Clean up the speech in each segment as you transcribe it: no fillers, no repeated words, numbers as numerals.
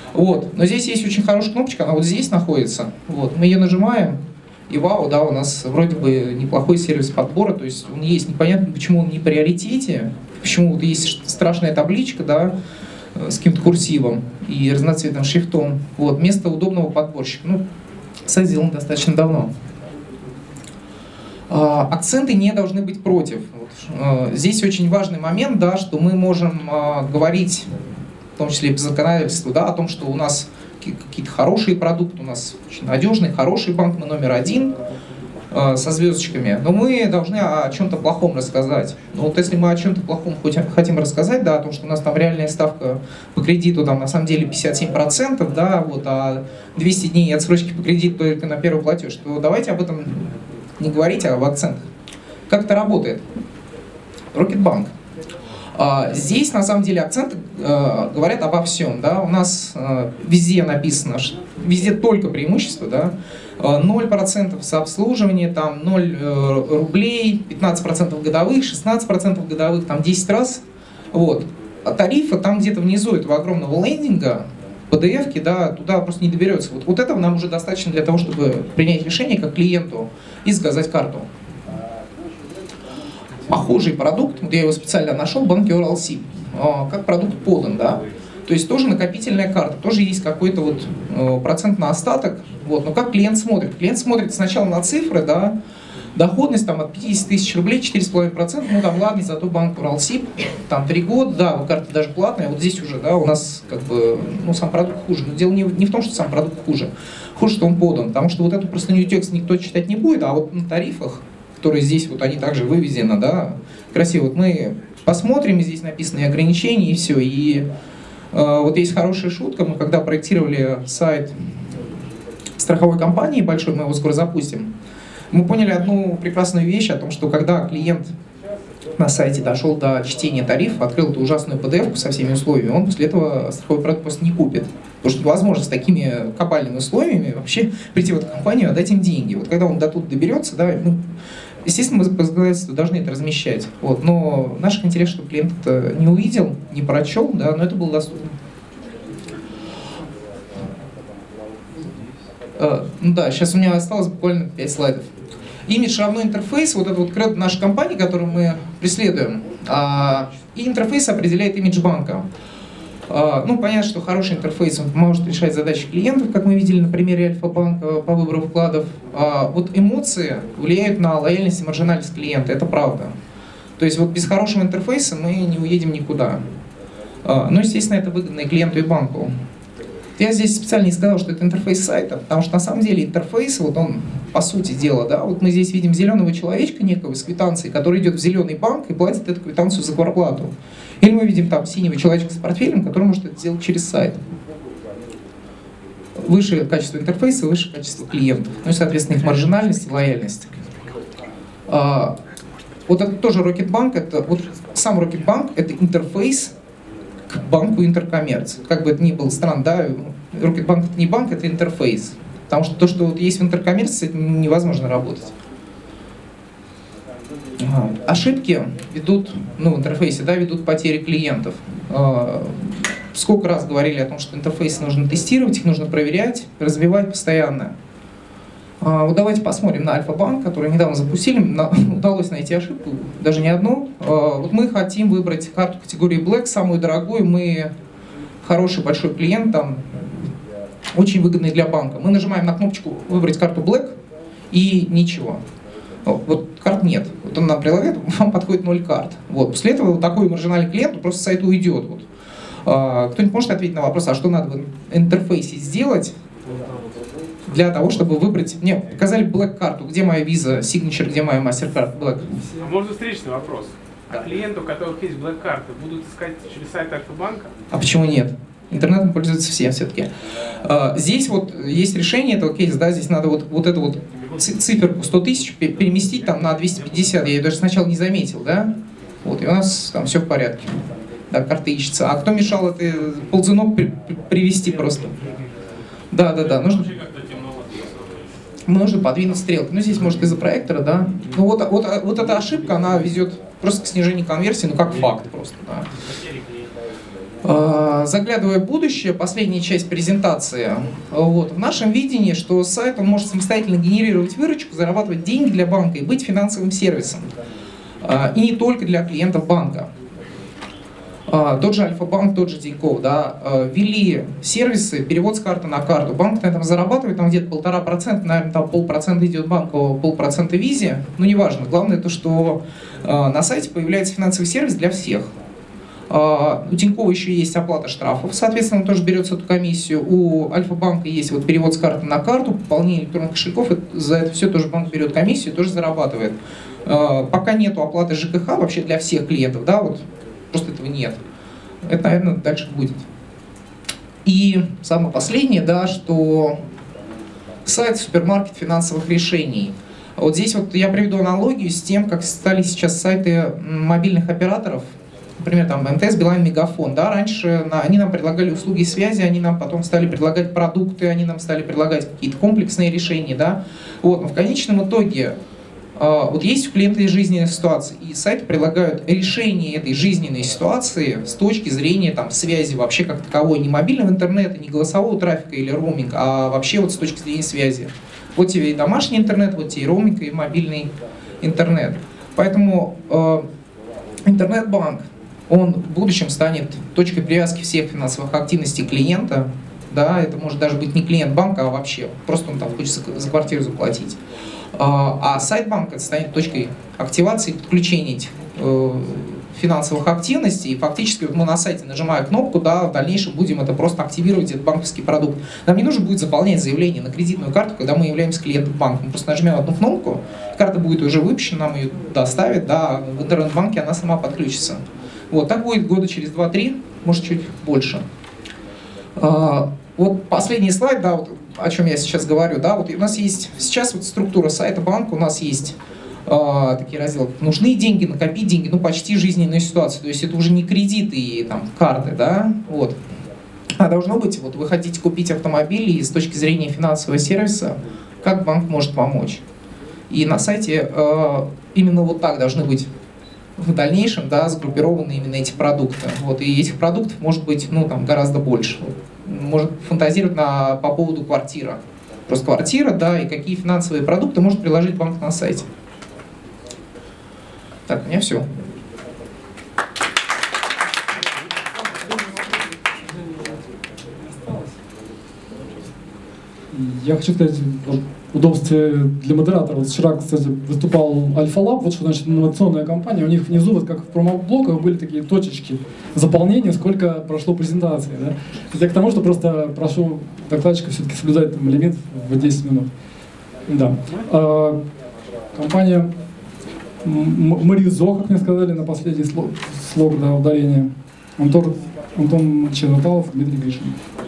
Вот. Но здесь есть очень хорошая кнопочка, она вот здесь находится. Вот. Мы ее нажимаем, и вау, да, у нас вроде бы неплохой сервис подбора, то есть он есть, непонятно, почему он не в приоритете, почему вот есть страшная табличка, да, с каким-то курсивом и разноцветным шрифтом. Вот. Вместо удобного подборщика. Ну, сайт сделан достаточно давно. Акценты не должны быть против. Вот. Здесь очень важный момент, да, что мы можем говорить, в том числе и по законодательству, да, о том, что у нас какие-то хорошие продукты, у нас очень надежный, хороший банк, мы номер один со звездочками, но мы должны о чем-то плохом рассказать. Но вот если мы о чем-то плохом хотим рассказать, да, о том, что у нас там реальная ставка по кредиту там, на самом деле 57%, да, вот, а 200 дней отсрочки по кредиту только на первый платеж, то давайте об этом не говорить, а об акцентах. Как это работает? Рокетбанк. Здесь на самом деле акценты говорят обо всем. Да? У нас везде написано, везде только преимущества, да? 0% сообслуживания, там 0 рублей, 15% годовых, 16% годовых, там 10 раз. Вот. А тарифы там где-то внизу этого огромного лендинга, PDF-ки, да, туда просто не доберется. Вот этого нам уже достаточно для того, чтобы принять решение как клиенту и заказать карту. Похожий продукт, вот я его специально нашел, в банке Уралсиб, как продукт подан, да. То есть тоже накопительная карта, тоже есть какой-то вот процент на остаток. Вот. Но как клиент смотрит? Клиент смотрит сначала на цифры, да, доходность там от 50 тысяч рублей, 4,5%, ну там ладно, зато банк Уралсиб, там 3 года, да, карта даже платная, вот здесь уже, да, у нас как бы, ну сам продукт хуже. Но дело не в том, что сам продукт хуже, что он подан, потому что вот эту простыню текст никто читать не будет, а вот на тарифах, которые здесь, вот они также выведены, да, красиво, вот мы посмотрим, здесь написаны ограничения и все, и вот есть хорошая шутка, мы когда проектировали сайт страховой компании большой, мы его скоро запустим, мы поняли одну прекрасную вещь о том, что когда клиент на сайте дошел до чтения тарифа, открыл эту ужасную PDF-ку со всеми условиями, он после этого страховой продукт просто не купит. Потому что невозможно с такими кабальными условиями вообще прийти в эту компанию и отдать им деньги. Вот когда он до тут доберется, да, ну, естественно, мы по законодательству должны это размещать. Вот, но в наших интересах, чтобы клиент это не увидел, не прочел, да, но это было доступно. Ну да, сейчас у меня осталось буквально 5 слайдов. Имидж равно интерфейс, вот это вот кредо нашей компании, которую мы преследуем, и интерфейс определяет имидж банка. Ну, понятно, что хороший интерфейс он может решать задачи клиентов, как мы видели на примере Альфа-банка по выбору вкладов. Вот эмоции влияют на лояльность и маржинальность клиента, это правда. То есть вот без хорошего интерфейса мы не уедем никуда. Но, естественно, это выгодно и клиенту, и банку. Я здесь специально не сказал, что это интерфейс сайта, потому что на самом деле интерфейс, вот он по сути дела, да, вот мы здесь видим зеленого человечка некого с квитанцией, который идет в зеленый банк и платит эту квитанцию за квартплату. Или мы видим там синего человечка с портфелем, который может это сделать через сайт. Выше качество интерфейса, выше качество клиентов, ну и, соответственно, их маржинальность и лояльность. Вот это тоже Рокетбанк, это вот сам Рокетбанк, это интерфейс к банку Интеркоммерц. Как бы это ни было странно, да, Рокетбанк это не банк, это интерфейс. Потому что то, что вот есть в Интеркоммерц, с этим невозможно работать. Ошибки ведут, ну, в интерфейсе, да, ведут к потере клиентов. Сколько раз говорили о том, что интерфейсы нужно тестировать, их нужно проверять, развивать постоянно. Вот давайте посмотрим на Альфа-банк, который недавно запустили. Удалось найти ошибку, даже не одну. Вот мы хотим выбрать карту категории Black, самую дорогую. Мы хороший большой клиент, там, очень выгодный для банка. Мы нажимаем на кнопочку «Выбрать карту Black» и ничего. Вот карт нет. Вот он нам прилагает, вам подходит 0 карт. Вот. После этого вот такой маржинальный клиент просто с сайта уйдет. Вот. Кто-нибудь может ответить на вопрос, а что надо в интерфейсе сделать для того, чтобы выбрать... Мне показали Black карту, где моя Visa Signature, где моя MasterCard Black. А можно встречный вопрос? А клиенты, у которых есть Black карты, будут искать через сайт Альфа-банка? А почему нет? Интернетом пользуются все все-таки. Здесь вот есть решение этого кейса, да, здесь надо вот эту вот циферку 100 тысяч переместить там на 250, я ее даже сначала не заметил, да, вот, и у нас там все в порядке, да, карта ищется. А кто мешал это ползунок привести просто? Да, нужно подвинуть стрелки, ну здесь может из-за проектора, да, ну вот эта ошибка, она ведет просто к снижению конверсии, ну как факт просто, да. Заглядывая в будущее, последняя часть презентации. Вот, в нашем видении, что сайт он может самостоятельно генерировать выручку, зарабатывать деньги для банка и быть финансовым сервисом. И не только для клиентов банка. Тот же Альфа-банк, тот же Тинькофф, да, ввели сервисы, перевод с карты на карту. Банк на этом зарабатывает, там где-то 1,5%, наверное, там 0,5% идет банку, 0,5% визе. Но неважно. Главное то, что на сайте появляется финансовый сервис для всех. У Тинькова еще есть оплата штрафов, соответственно, он тоже берется эту комиссию. У Альфа-банка есть вот перевод с карты на карту, пополнение электронных кошельков, за это все тоже банк берет комиссию, тоже зарабатывает. Пока нету оплаты ЖКХ вообще для всех клиентов, да, вот просто этого нет. Это, наверное, дальше будет. И самое последнее, да, что сайт супермаркет финансовых решений. Вот здесь вот я приведу аналогию с тем, как стали сейчас сайты мобильных операторов. Например, там МТС, Билайн, Мегафон. Да, раньше они нам предлагали услуги связи, они нам потом стали предлагать продукты, они нам стали предлагать какие-то комплексные решения. Да? Вот, но в конечном итоге вот есть у клиента жизненная ситуация, и сайты предлагают решение этой жизненной ситуации с точки зрения там, связи вообще как таковой, не мобильного интернета, не голосового трафика или роуминг, а вообще вот с точки зрения связи. Вот тебе и домашний интернет, вот тебе и роуминг, и мобильный интернет. Поэтому интернет-банк, он в будущем станет точкой привязки всех финансовых активностей клиента. Да, это может даже быть не клиент банка, а вообще просто он там хочет за квартиру заплатить. А сайт банка станет точкой активации и подключения этих финансовых активностей. И фактически вот мы на сайте, нажимая кнопку, да, в дальнейшем будем это просто активировать, этот банковский продукт. Нам не нужно будет заполнять заявление на кредитную карту, когда мы являемся клиентом банка. Мы просто нажмем одну кнопку, карта будет уже выпущена, нам ее доставят, да, в интернет-банке она сама подключится. Вот, так будет года через 2-3, может чуть больше. Вот последний слайд, да, вот о чем я сейчас говорю, да, вот у нас есть сейчас вот структура сайта банка, у нас есть такие разделы: нужны деньги, накопить деньги, ну почти жизненная ситуация, то есть это уже не кредиты и там карты, да, вот. А должно быть, вот вы хотите купить автомобиль, и с точки зрения финансового сервиса, как банк может помочь. И на сайте именно вот так должны быть в дальнейшем, да, сгруппированы именно эти продукты. Вот, и этих продуктов может быть, ну, там, гораздо больше. Может фантазировать по поводу квартиры. Просто квартира, да, и какие финансовые продукты может приложить банк на сайте. Так, у меня все. Я хочу сказать, удобствие для модератора. Вот вчера, кстати, выступал Альфа-Лаб, вот что значит инновационная компания. У них внизу, вот как в промо-блоках, были такие точечки заполнения, сколько прошло презентации. Да? Я к тому, что просто прошу докладчика все-таки соблюдать там лимит в 10 минут. Да. Компания Маризо, как мне сказали, на последний слог, да, ударение. Антон Черноталов, Дмитрий Гришин.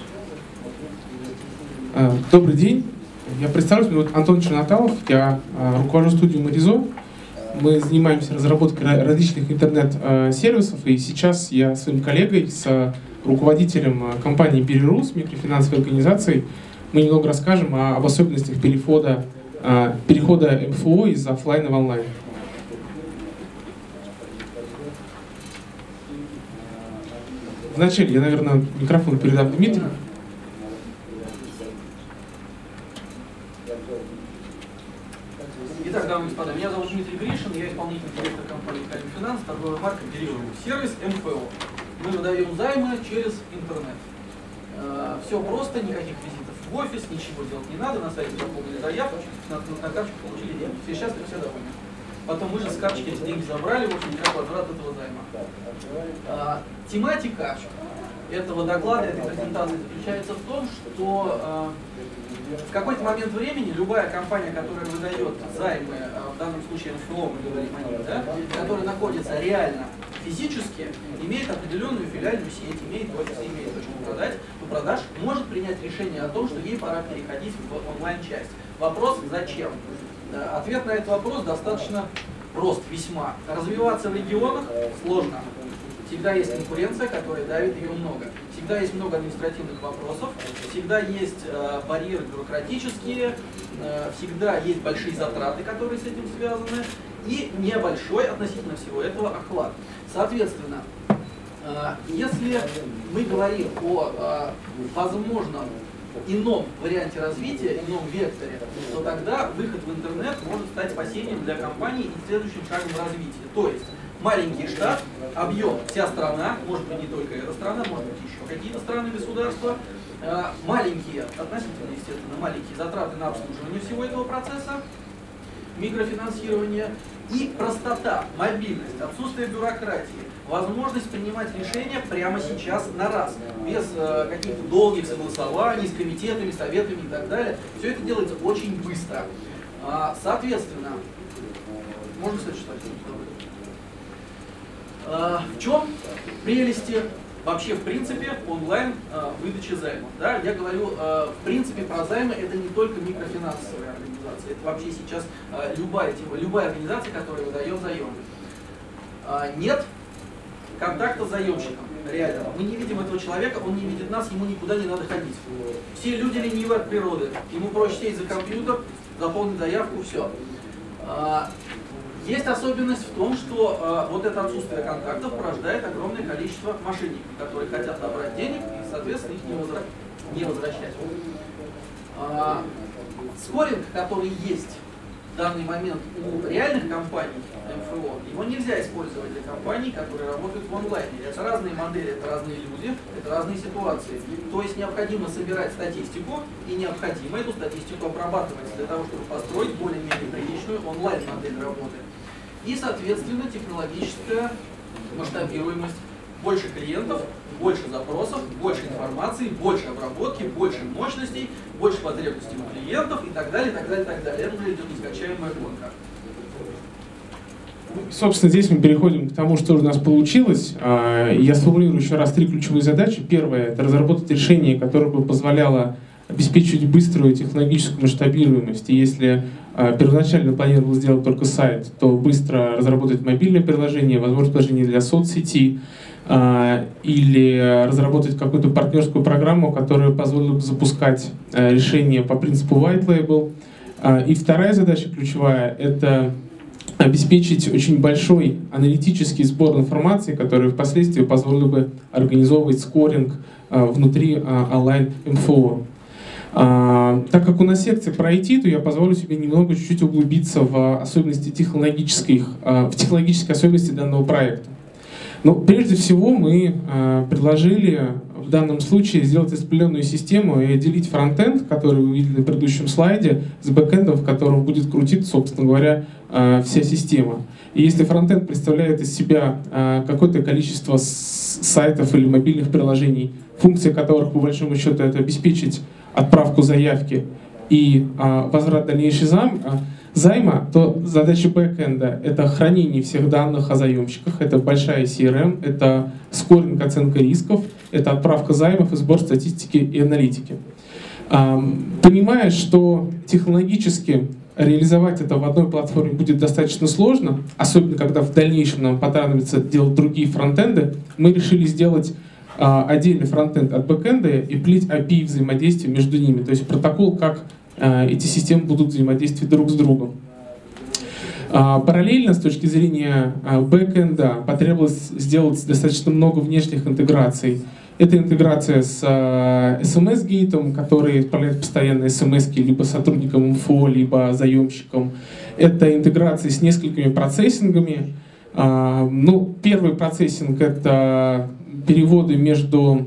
Добрый день. Я представлюсь, меня зовут Антон Черноталов, я руковожу студией Маризо. Мы занимаемся разработкой различных интернет-сервисов, и сейчас я своим коллегой, с руководителем компании Берирус, микрофинансовой организацией, мы немного расскажем об особенностях перехода МФО из офлайна в онлайн. Вначале я, наверное, микрофон передам Дмитрию. Итак, дамы и господа, меня зовут Дмитрий Гришин, я исполнительный директор компании Калин Финанс, торговая марка Берирус. Сервис МФО. Мы выдаем займы через интернет. Все просто, никаких визитов в офис, ничего делать не надо, на сайте заполнили заявку, на карточку получили деньги. Все счастливы, все довольны. Потом мы же с карточки эти деньги забрали, в общем, как возврат этого займа. Тематика этого доклада, этой презентации заключается в том, что в какой-то момент времени любая компания, которая выдает займы, в данном случае МФО, мы говорим о них, да, которая находится реально физически, имеет определенную филиальную сеть, имеет офис, имеет точку продаж, может принять решение о том, что ей пора переходить в онлайн-часть. Вопрос: зачем? Ответ на этот вопрос достаточно прост, весьма. Развиваться в регионах сложно. Всегда есть конкуренция, которая давит, ее много. Всегда есть много административных вопросов, всегда есть барьеры бюрократические, всегда есть большие затраты, которые с этим связаны, и небольшой относительно всего этого охват. Соответственно, Если мы говорим о возможном ином варианте развития, ином векторе, то тогда выход в интернет может стать спасением для компании и следующим шагом развития. То есть маленький штат, объем вся страна, может быть не только эта страна, может быть еще какие-то страны, государства, маленькие, относительно, естественно, маленькие затраты на обслуживание всего этого процесса, микрофинансирование и простота, мобильность, отсутствие бюрократии, возможность принимать решения прямо сейчас на раз, без каких-то долгих согласований с комитетами, советами и так далее. Все это делается очень быстро. Соответственно, можно следующий слайд? В чем прелести вообще, в принципе, онлайн выдачи займов? Да? Я говорю, в принципе, про займы это не только микрофинансовые организации, это вообще сейчас любая организация, которая выдает заемы. Нет контакта с заемщиком, реально. Мы не видим этого человека, он не видит нас, ему никуда не надо ходить. Все люди ленивы от природы, ему проще сесть за компьютер, заполнить заявку, все. Есть особенность в том, что вот это отсутствие контактов порождает огромное количество мошенников, которые хотят набрать денег и, соответственно, их не возвращать. Скоринг, который есть в данный момент у реальных компаний МФО, его нельзя использовать для компаний, которые работают в онлайне. Это разные модели, это разные люди, это разные ситуации. То есть необходимо собирать статистику и необходимо эту статистику обрабатывать для того, чтобы построить более-менее приличную онлайн-модель работы. И, соответственно, технологическая масштабируемость. Больше клиентов, больше запросов, больше информации, больше обработки, больше мощностей, больше потребностей у клиентов и так далее, так далее, так далее. Это уже идет нескончаемая гонка. Собственно, здесь мы переходим к тому, что у нас получилось. Я сформулирую еще раз 3 ключевые задачи. Первое – это разработать решение, которое бы позволяло обеспечивать быструю технологическую масштабируемость. И если первоначально планировал сделать только сайт, то быстро разработать мобильное приложение, возможно, приложение для соцсети, или разработать какую-то партнерскую программу, которая позволила бы запускать решения по принципу white label. И вторая задача ключевая – это обеспечить очень большой аналитический сбор информации, который впоследствии позволил бы организовывать скоринг внутри онлайн МФО. Так как у нас секция про IT, то я позволю себе немного чуть-чуть углубиться в особенности технологические особенности данного проекта. Но прежде всего мы предложили в данном случае сделать распределенную систему и отделить фронтенд, который вы видели на предыдущем слайде, с бэкэндом, в котором будет крутиться, собственно говоря, вся система. И если фронтенд представляет из себя какое-то количество сайтов или мобильных приложений, функция которых, по большому счету, это обеспечить отправку заявки и возврат дальнейшей займа, то задача бэкэнда — это хранение всех данных о заемщиках, это большая CRM, это скоринг, оценка рисков, это отправка займов и сбор статистики и аналитики. Понимая, что технологически реализовать это в одной платформе будет достаточно сложно, особенно когда в дальнейшем нам понадобится делать другие фронтенды, мы решили сделать отдельный фронтенд от бэкэнда и плить API взаимодействия между ними, то есть протокол, как эти системы будут взаимодействовать друг с другом. Параллельно, с точки зрения бэкэнда, потребовалось сделать достаточно много внешних интеграций. Это интеграция с SMS-гейтом, который отправляет постоянно SMS-ки либо сотрудникам МФО, либо заемщикам. Это интеграция с несколькими процессингами. Первый процессинг — это переводы между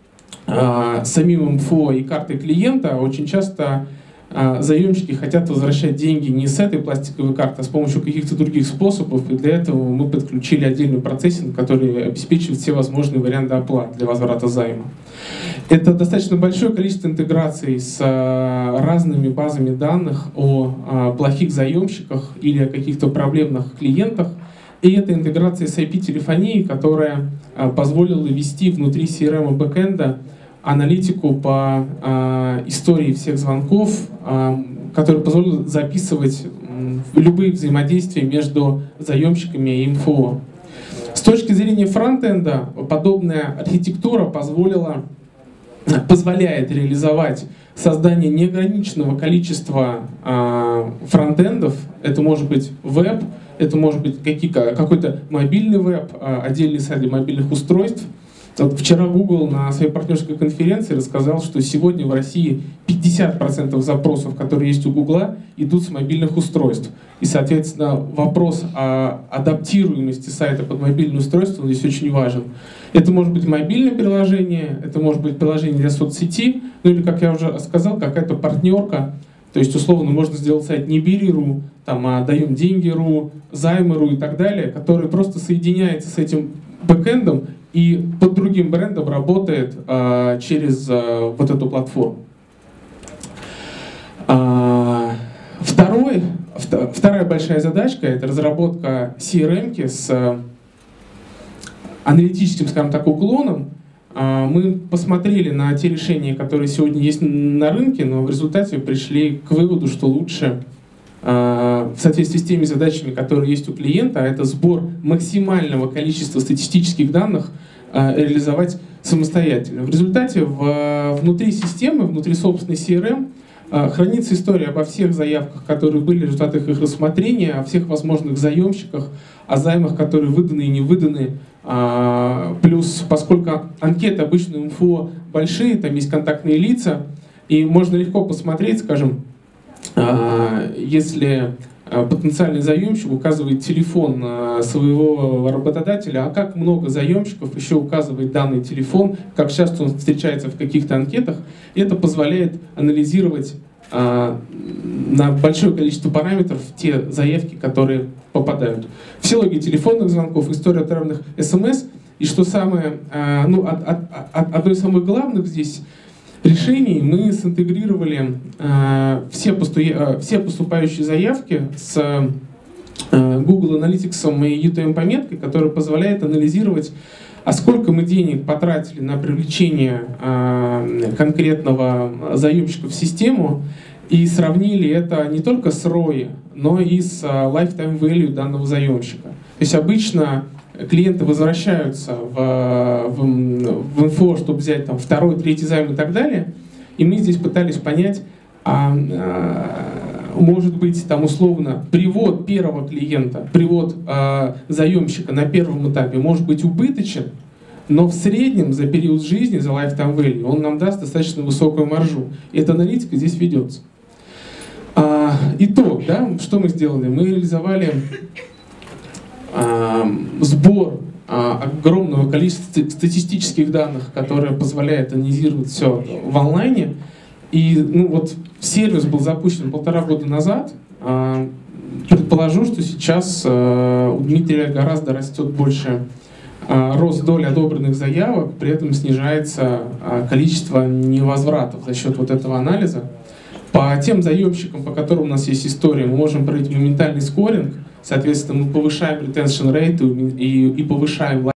самим МФО и картой клиента. Очень часто заемщики хотят возвращать деньги не с этой пластиковой карты, а с помощью каких-то других способов. И для этого мы подключили отдельный процессинг, который обеспечивает все возможные варианты оплат для возврата займа. Это достаточно большое количество интеграций с разными базами данных о плохих заемщиках или о каких-то проблемных клиентах. И это интеграция с IP-телефонией, которая позволила ввести внутри CRM и бэкэнда аналитику по истории всех звонков, которая позволила записывать любые взаимодействия между заемщиками и МФО. С точки зрения фронтенда, подобная архитектура позволяет реализовать создание неограниченного количества фронтендов. Это может быть веб, это может быть какой-то мобильный веб, отдельный сайт для мобильных устройств. Вот вчера Google на своей партнерской конференции рассказал, что сегодня в России 50% запросов, которые есть у Google, идут с мобильных устройств. И, соответственно, вопрос о адаптируемости сайта под мобильное устройство здесь очень важен. Это может быть мобильное приложение, это может быть приложение для соцсети, ну или, как я уже сказал, какая-то партнерка. То есть, условно, можно сделать сайт не бери.ру, там, даем деньги.ру, займы.ру и так далее, который просто соединяется с этим бэкэндом и под другим брендом работает через вот эту платформу. Вторая большая задачка — это разработка CRM-ки с аналитическим, скажем так, уклоном. Мы посмотрели на те решения, которые сегодня есть на рынке, но в результате пришли к выводу, что лучше в соответствии с теми задачами, которые есть у клиента, а это сбор максимального количества статистических данных, реализовать самостоятельно. В результате внутри системы, внутри собственной CRM хранится история обо всех заявках, которые были в результатах их рассмотрения, о всех возможных заемщиках, о займах, которые выданы и не выданы. Плюс, поскольку анкеты обычно инфо большие, там есть контактные лица, и можно легко посмотреть, скажем, если потенциальный заемщик указывает телефон своего работодателя, а как много заемщиков еще указывает данный телефон, как часто он встречается в каких-то анкетах, это позволяет анализировать на большое количество параметров те заявки, которые попадают. Все логи телефонных звонков, история отправленных СМС, и что самое, одно из самых главных здесь решений, мы синтегрировали все поступающие заявки с Google Analytics и UTM-пометкой, которая позволяет анализировать, а сколько мы денег потратили на привлечение конкретного заемщика в систему, и сравнили это не только с ROI, но и с lifetime value данного заемщика. То есть обычно клиенты возвращаются в инфо, чтобы взять там второй, третий займ и так далее. И мы здесь пытались понять, может быть, там условно привод первого клиента, привод заемщика на первом этапе может быть убыточен, но в среднем за период жизни, за lifetime value, он нам даст достаточно высокую маржу. И эта аналитика здесь ведется. Итог, да, что мы сделали? Мы реализовали сбор огромного количества статистических данных, которые позволяют анализировать все в онлайне. И вот сервис был запущен 1,5 года назад. Предположу, что сейчас у Дмитрия гораздо растет больше рост доли одобренных заявок, при этом снижается количество невозвратов за счет вот этого анализа. По тем заемщикам, по которым у нас есть история, мы можем проводить моментальный скоринг, соответственно, мы повышаем retention rate и повышаем